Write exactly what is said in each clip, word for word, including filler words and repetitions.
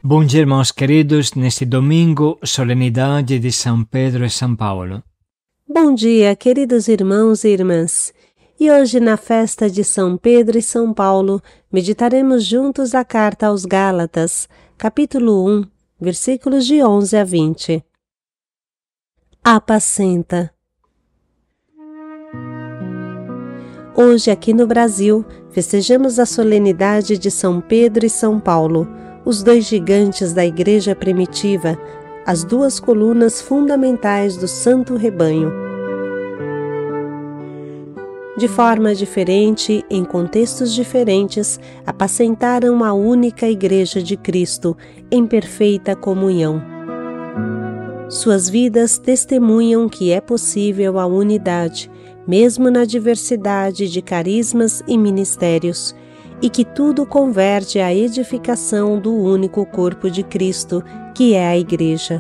Bom dia, irmãos queridos, neste domingo, solenidade de São Pedro e São Paulo. Bom dia, queridos irmãos e irmãs. E hoje, na festa de São Pedro e São Paulo, meditaremos juntos a carta aos Gálatas, capítulo um, versículos de onze a vinte. Apacenta. Hoje, aqui no Brasil, festejamos a solenidade de São Pedro e São Paulo, os dois gigantes da Igreja primitiva, as duas colunas fundamentais do Santo Rebanho. De forma diferente, em contextos diferentes, apacentaram a única Igreja de Cristo, em perfeita comunhão. Suas vidas testemunham que é possível a unidade, mesmo na diversidade de carismas e ministérios, e que tudo converge à edificação do único corpo de Cristo, que é a Igreja.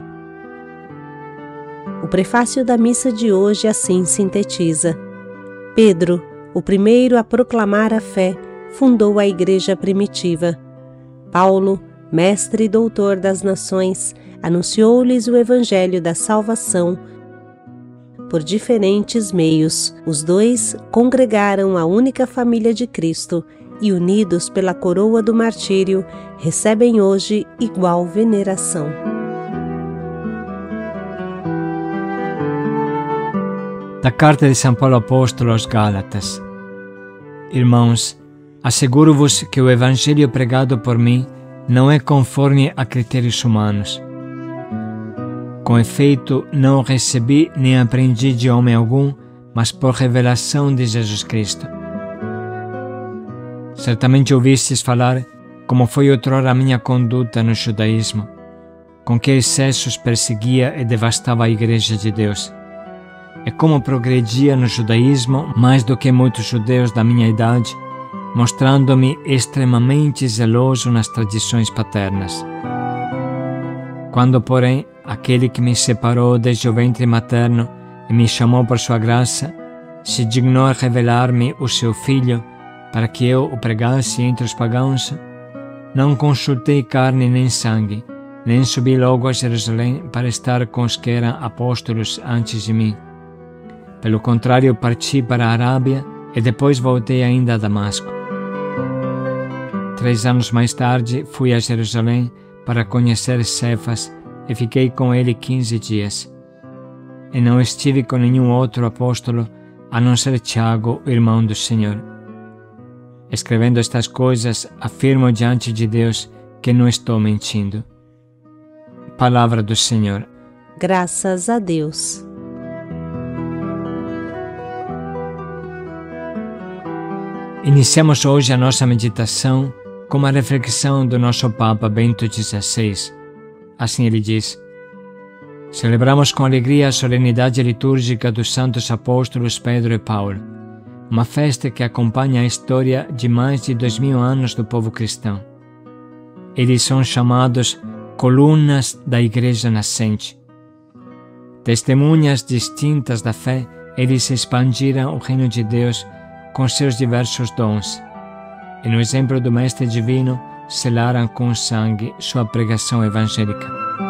O prefácio da missa de hoje assim sintetiza: Pedro, o primeiro a proclamar a fé, fundou a Igreja primitiva. Paulo, mestre e doutor das nações, anunciou-lhes o Evangelho da salvação. Por diferentes meios, os dois congregaram a única família de Cristo e, unidos pela coroa do martírio, recebem hoje igual veneração. Da carta de São Paulo Apóstolo aos Gálatas. Irmãos, asseguro-vos que o Evangelho pregado por mim não é conforme a critérios humanos. Com efeito, não recebi nem aprendi de homem algum, mas por revelação de Jesus Cristo. Certamente ouvistes falar como foi outrora a minha conduta no judaísmo, com que excessos perseguia e devastava a Igreja de Deus, e como progredia no judaísmo mais do que muitos judeus da minha idade, mostrando-me extremamente zeloso nas tradições paternas. Quando, porém, aquele que me separou desde o ventre materno e me chamou por sua graça, se dignou a revelar-me o seu Filho, para que eu o pregasse entre os pagãos, não consultei carne nem sangue, nem subi logo a Jerusalém para estar com os que eram apóstolos antes de mim. Pelo contrário, parti para a Arábia e depois voltei ainda a Damasco. Três anos mais tarde, fui a Jerusalém para conhecer Cefas e fiquei com ele quinze dias. E não estive com nenhum outro apóstolo, a não ser Tiago, irmão do Senhor. Escrevendo estas coisas, afirmo diante de Deus que não estou mentindo. Palavra do Senhor. Graças a Deus. Iniciamos hoje a nossa meditação com uma reflexão do nosso Papa Bento dezesseis. Assim ele diz: celebramos com alegria a solenidade litúrgica dos santos apóstolos Pedro e Paulo, uma festa que acompanha a história de mais de dois mil anos do povo cristão. Eles são chamados colunas da Igreja nascente. Testemunhas distintas da fé, eles expandiram o reino de Deus com seus diversos dons, e no exemplo do Mestre Divino, selaram com sangue sua pregação evangélica.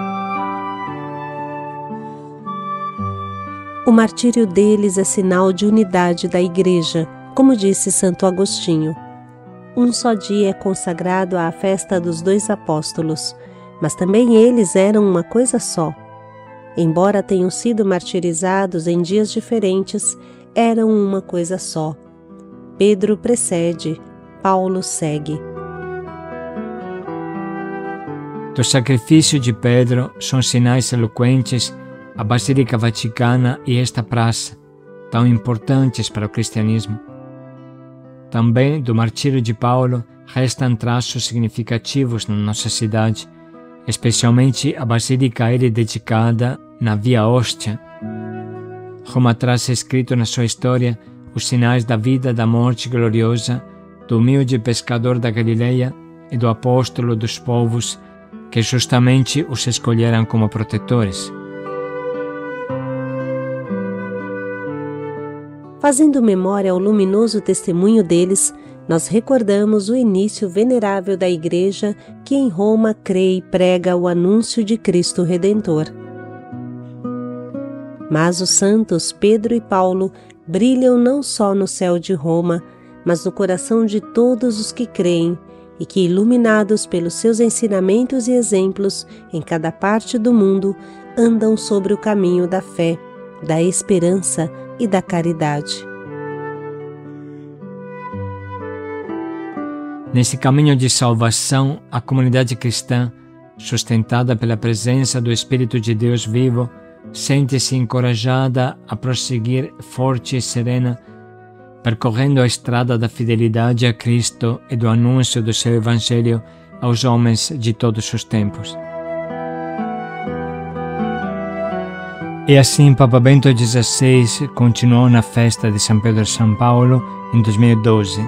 O martírio deles é sinal de unidade da Igreja, como disse Santo Agostinho. Um só dia é consagrado à festa dos dois apóstolos, mas também eles eram uma coisa só. Embora tenham sido martirizados em dias diferentes, eram uma coisa só. Pedro precede, Paulo segue. Do sacrifício de Pedro são sinais eloquentes a Basílica Vaticana e esta praça, tão importantes para o cristianismo. Também do martírio de Paulo restam traços significativos na nossa cidade, especialmente a basílica a ele dedicada na Via Ostia. Roma traz escrito na sua história os sinais da vida e da morte gloriosa do humilde pescador da Galileia e do apóstolo dos povos que justamente os escolheram como protetores. Fazendo memória ao luminoso testemunho deles, nós recordamos o início venerável da Igreja que em Roma crê e prega o anúncio de Cristo Redentor. Mas os santos Pedro e Paulo brilham não só no céu de Roma, mas no coração de todos os que creem e que, iluminados pelos seus ensinamentos e exemplos em cada parte do mundo, andam sobre o caminho da fé, da esperança e da caridade. Nesse caminho de salvação, a comunidade cristã, sustentada pela presença do Espírito de Deus vivo, sente-se encorajada a prosseguir forte e serena, percorrendo a estrada da fidelidade a Cristo e do anúncio do seu Evangelho aos homens de todos os tempos. E assim Papa Bento dezesseis continuou na festa de São Pedro e São Paulo em dois mil e doze.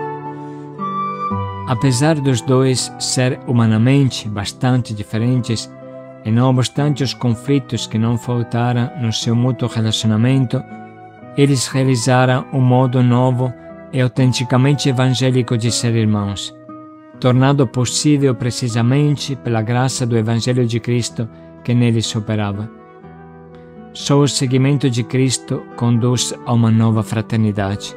Apesar dos dois ser humanamente bastante diferentes, e não obstante os conflitos que não faltaram no seu mútuo relacionamento, eles realizaram um modo novo e autenticamente evangélico de ser irmãos, tornado possível precisamente pela graça do Evangelho de Cristo que neles operava. Só o seguimento de Cristo conduz a uma nova fraternidade.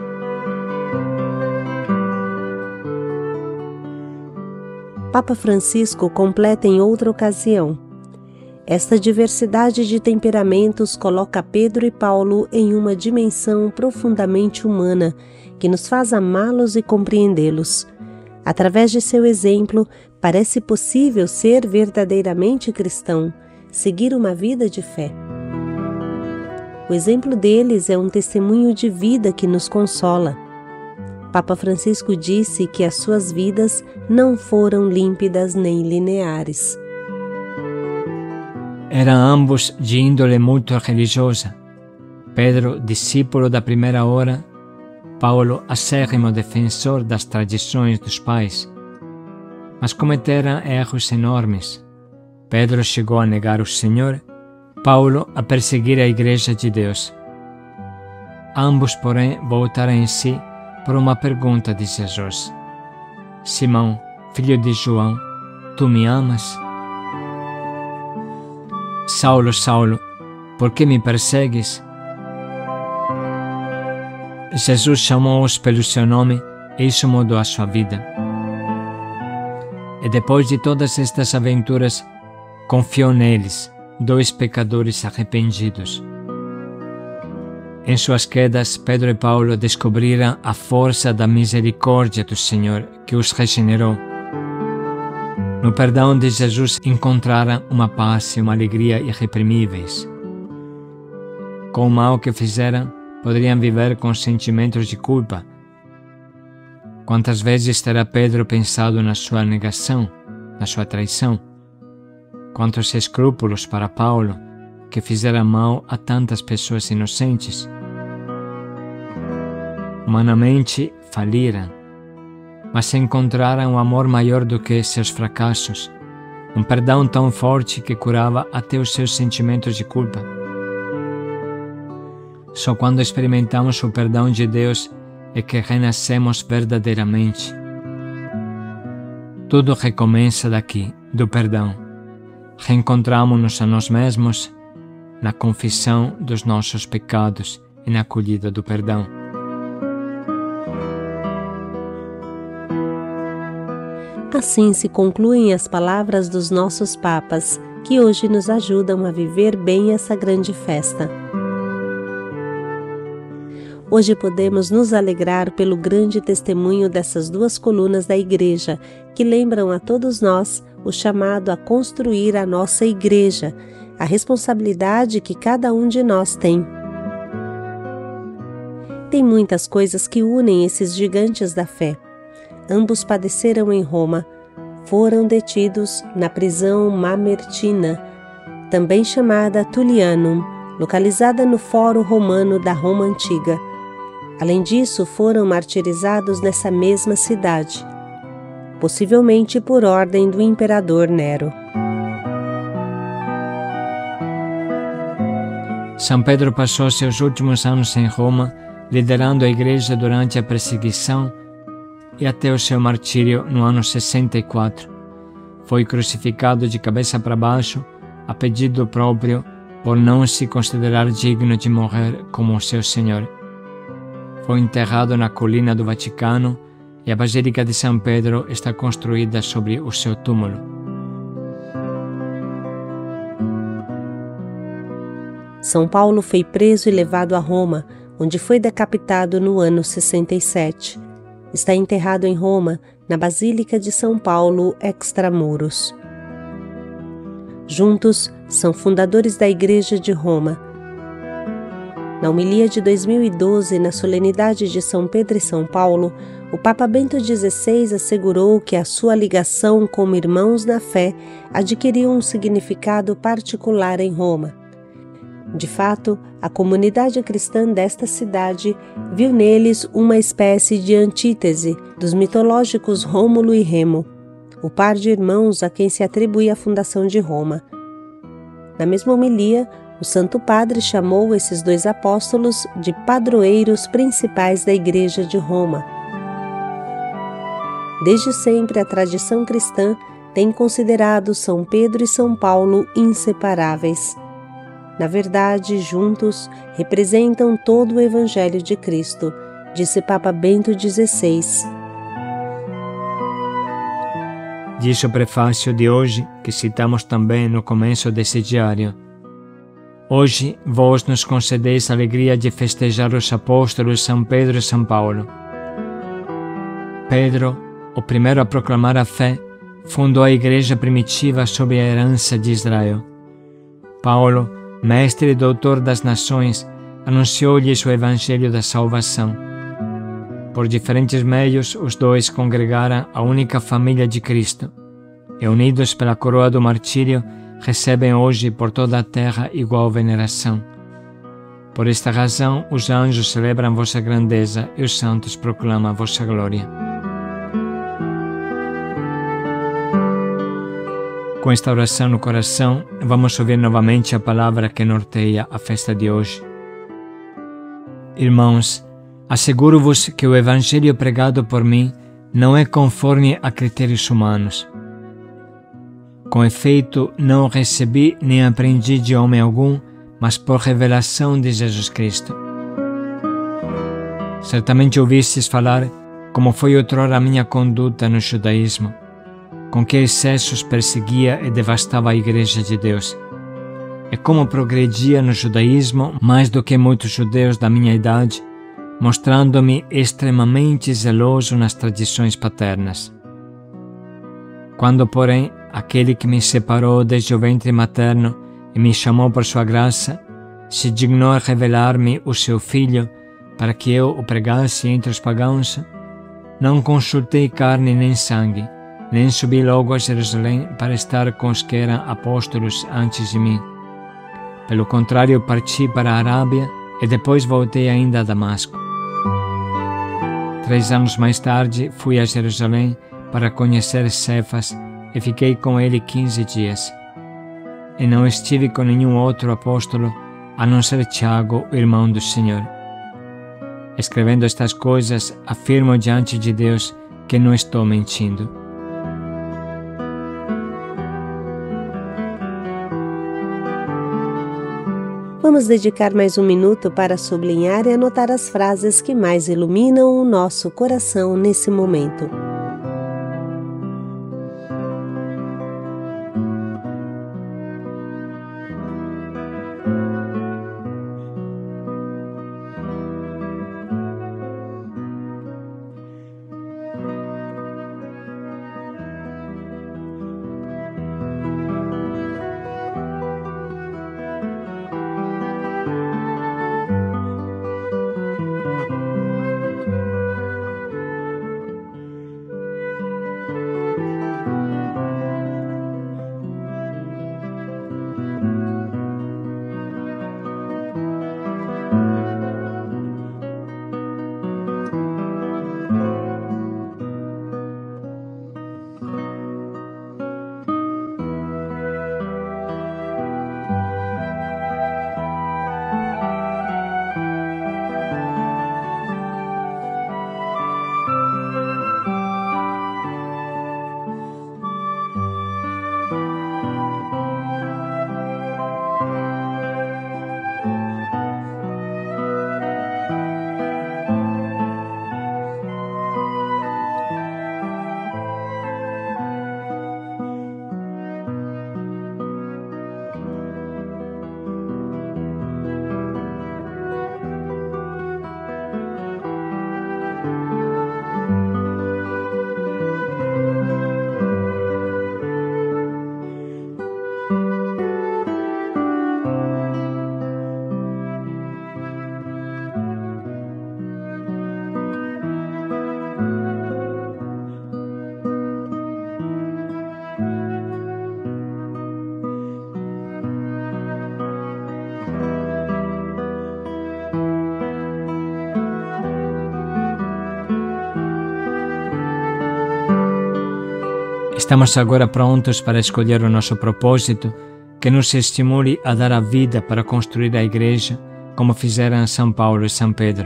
Papa Francisco completa em outra ocasião: esta diversidade de temperamentos coloca Pedro e Paulo em uma dimensão profundamente humana que nos faz amá-los e compreendê-los. Através de seu exemplo, parece possível ser verdadeiramente cristão, seguir uma vida de fé. O exemplo deles é um testemunho de vida que nos consola. Papa Francisco disse que as suas vidas não foram límpidas nem lineares. Eram ambos de índole muito religiosa. Pedro, discípulo da primeira hora, Paulo, acérrimo defensor das tradições dos pais. Mas cometeram erros enormes. Pedro chegou a negar o Senhor, Paulo a perseguir a Igreja de Deus. Ambos, porém, voltaram em si por uma pergunta de Jesus: Simão, filho de João, tu me amas? Saulo, Saulo, por que me persegues? Jesus chamou-os pelo seu nome e isso mudou a sua vida. E depois de todas estas aventuras, confiou neles, dois pecadores arrependidos. Em suas quedas, Pedro e Paulo descobriram a força da misericórdia do Senhor que os regenerou. No perdão de Jesus encontraram uma paz e uma alegria irreprimíveis. Com o mal que fizeram, poderiam viver com sentimentos de culpa. Quantas vezes terá Pedro pensado na sua negação, na sua traição? Quantos escrúpulos para Paulo, que fizeram mal a tantas pessoas inocentes? Humanamente faliram, mas encontraram um amor maior do que seus fracassos, um perdão tão forte que curava até os seus sentimentos de culpa. Só quando experimentamos o perdão de Deus é que renascemos verdadeiramente. Tudo recomeça daqui, do perdão. Reencontramos-nos a nós mesmos na confissão dos nossos pecados e na acolhida do perdão. Assim se concluem as palavras dos nossos papas, que hoje nos ajudam a viver bem essa grande festa. Hoje podemos nos alegrar pelo grande testemunho dessas duas colunas da Igreja, que lembram a todos nós o chamado a construir a nossa Igreja, a responsabilidade que cada um de nós tem. Tem muitas coisas que unem esses gigantes da fé. Ambos padeceram em Roma, foram detidos na prisão Mamertina, também chamada Tullianum, localizada no Fórum Romano da Roma Antiga. Além disso, foram martirizados nessa mesma cidade, possivelmente por ordem do imperador Nero. São Pedro passou seus últimos anos em Roma, liderando a Igreja durante a perseguição e até o seu martírio no ano sessenta e quatro. Foi crucificado de cabeça para baixo, a pedido próprio, por não se considerar digno de morrer como o seu Senhor. Foi enterrado na colina do Vaticano e a Basílica de São Pedro está construída sobre o seu túmulo. São Paulo foi preso e levado a Roma, onde foi decapitado no ano sessenta e sete. Está enterrado em Roma, na Basílica de São Paulo, extramuros. Juntos, são fundadores da Igreja de Roma. Na homilia de dois mil e doze, na solenidade de São Pedro e São Paulo, o Papa Bento dezesseis assegurou que a sua ligação como irmãos na fé adquiriu um significado particular em Roma. De fato, a comunidade cristã desta cidade viu neles uma espécie de antítese dos mitológicos Rômulo e Remo, o par de irmãos a quem se atribui a fundação de Roma. Na mesma homilia, o Santo Padre chamou esses dois apóstolos de padroeiros principais da Igreja de Roma. Desde sempre, a tradição cristã tem considerado São Pedro e São Paulo inseparáveis. Na verdade, juntos, representam todo o Evangelho de Cristo, disse Papa Bento dezesseis. Diz o prefácio de hoje, que citamos também no começo desse diário. Hoje, vós nos concedeis a alegria de festejar os apóstolos São Pedro e São Paulo. Pedro, o primeiro a proclamar a fé, fundou a igreja primitiva sob a herança de Israel. Paulo, mestre e doutor das nações, anunciou-lhes o evangelho da salvação. Por diferentes meios, os dois congregaram a única família de Cristo, e unidos pela coroa do martírio, recebem hoje por toda a terra igual veneração. Por esta razão, os anjos celebram vossa grandeza e os santos proclamam vossa glória. Com esta oração no coração, vamos ouvir novamente a palavra que norteia a festa de hoje. Irmãos, asseguro-vos que o evangelho pregado por mim não é conforme a critérios humanos. Com efeito, não o recebi nem aprendi de homem algum, mas por revelação de Jesus Cristo. Certamente ouvistes falar como foi outrora a minha conduta no judaísmo, com que excessos perseguia e devastava a Igreja de Deus, e como progredia no judaísmo mais do que muitos judeus da minha idade, mostrando-me extremamente zeloso nas tradições paternas. Quando, porém, aquele que me separou desde o ventre materno e me chamou por sua graça, se dignou a revelar-me o seu Filho para que eu o pregasse entre os pagãos, não consultei carne nem sangue, nem subi logo a Jerusalém para estar com os que eram apóstolos antes de mim. Pelo contrário, parti para a Arábia e depois voltei ainda a Damasco. Três anos mais tarde, fui a Jerusalém para conhecer Cefas e fiquei com ele quinze dias. E não estive com nenhum outro apóstolo, a não ser Tiago, irmão do Senhor. Escrevendo estas coisas, afirmo diante de Deus que não estou mentindo. Vamos dedicar mais um minuto para sublinhar e anotar as frases que mais iluminam o nosso coração nesse momento. Estamos agora prontos para escolher o nosso propósito, que nos estimule a dar a vida para construir a Igreja, como fizeram São Paulo e São Pedro.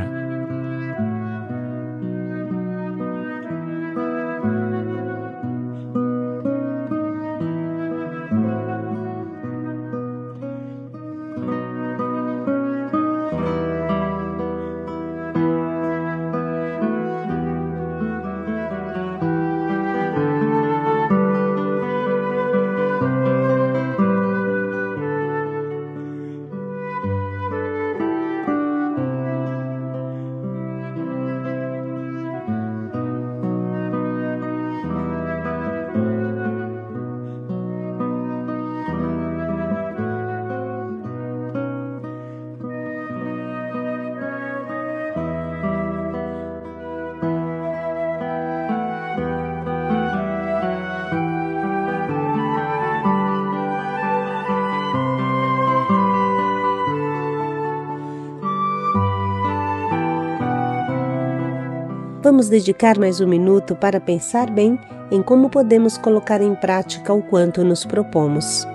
Vamos dedicar mais um minuto para pensar bem em como podemos colocar em prática o quanto nos propomos.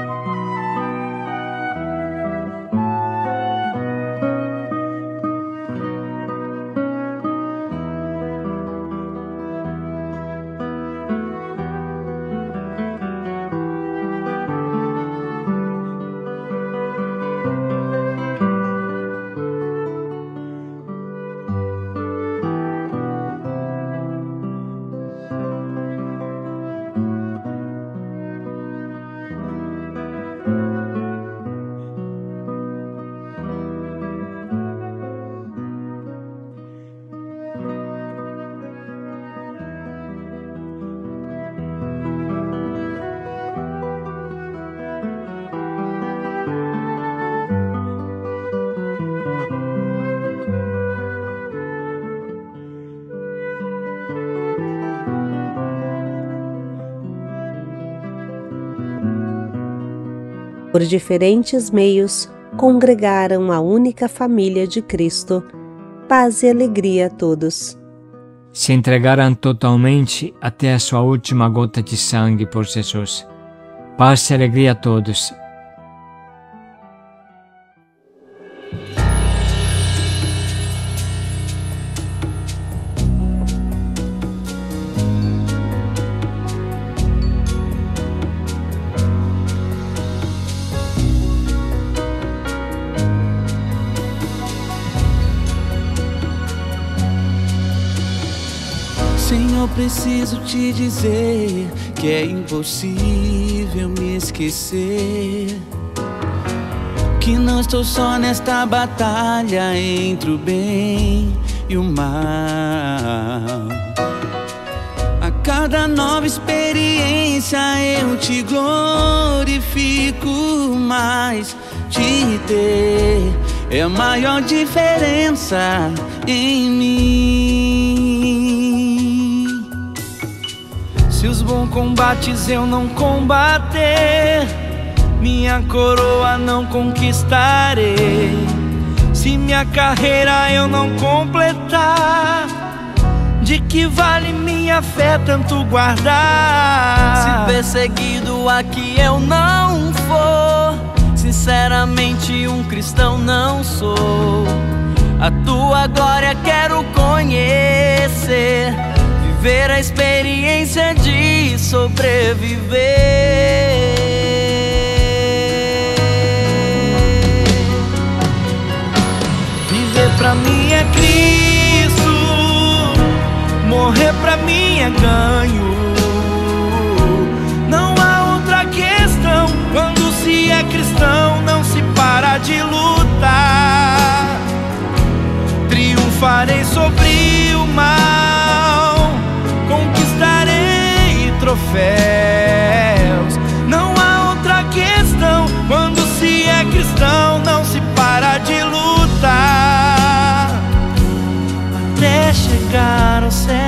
Por diferentes meios, congregaram a única família de Cristo. Paz e alegria a todos. Se entregaram totalmente até a sua última gota de sangue por Jesus. Paz e alegria a todos. Senhor, preciso te dizer que é impossível me esquecer, que não estou só nesta batalha entre o bem e o mal. A cada nova experiência eu te glorifico mais. Te ter é a maior diferença em mim. Se os bons combates eu não combater, minha coroa não conquistarei. Se minha carreira eu não completar, de que vale minha fé tanto guardar? Se perseguido aqui eu não for, sinceramente um cristão não sou. A tua glória quero conhecer, viver a experiência de sobreviver. Viver pra mim é Cristo, morrer pra mim é ganho. Não há outra questão, quando se é cristão não se para de lutar. Triunfarei sobre o mal, conquistarei troféus. Não há outra questão, quando se é cristão não se para de lutar, até chegar ao céu.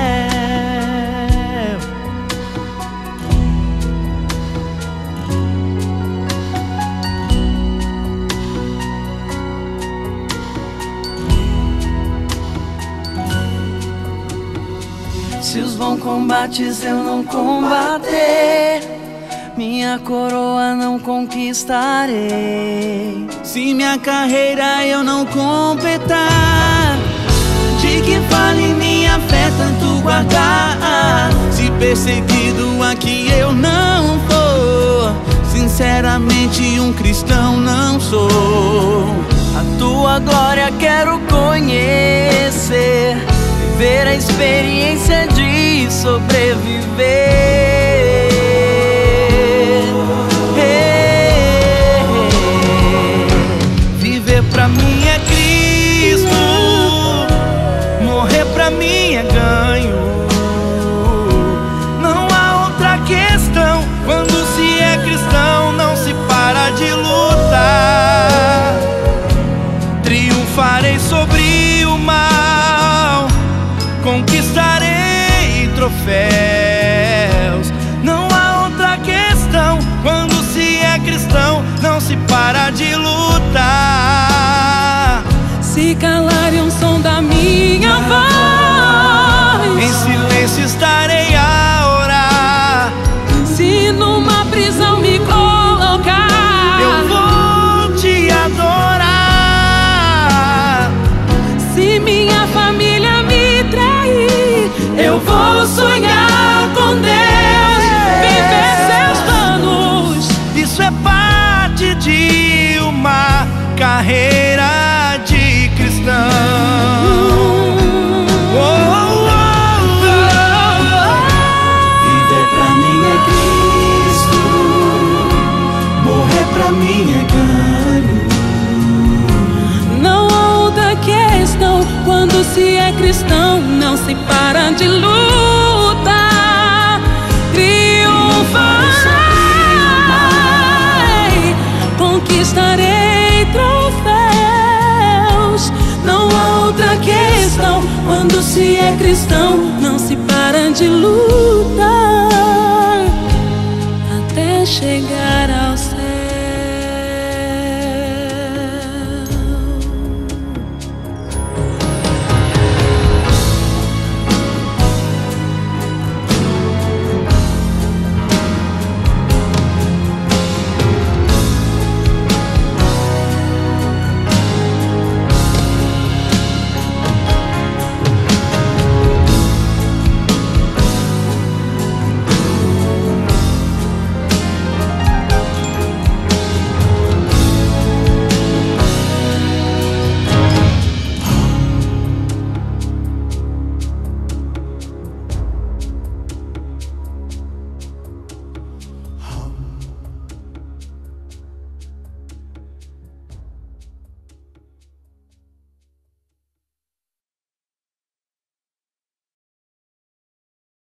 Se os vão combates eu não combater, minha coroa não conquistarei. Se minha carreira eu não completar, de que vale minha fé tanto guardar? Se perseguido aqui eu não for, sinceramente um cristão não sou. A tua glória quero conhecer, viver a experiência de sobreviver. Viver pra mim é Cristo, morrer pra mim é ganho. Não há outra questão, quando se é cristão não se para de lutar. Triunfarei sobre o mal, conquistarei troféus. Não há outra questão, quando se é cristão não se para de lutar. Se calarem o som da minha voz, em silêncio estarei a orar. Se numa prisão me colocar, eu vou te adorar. Se minha família me trair, eu vou sonhar com Deus, viver seus planos. Isso é parte de uma carreira de cristão. Oh, oh, oh, oh. Viver pra mim é Cristo, morrer pra mim é ganho. Não há outra questão, quando se é cristão não se para de lutar. Triunfarei, conquistarei troféus. Não há outra questão, quando se é cristão não se para de lutar, até chegar ao céu.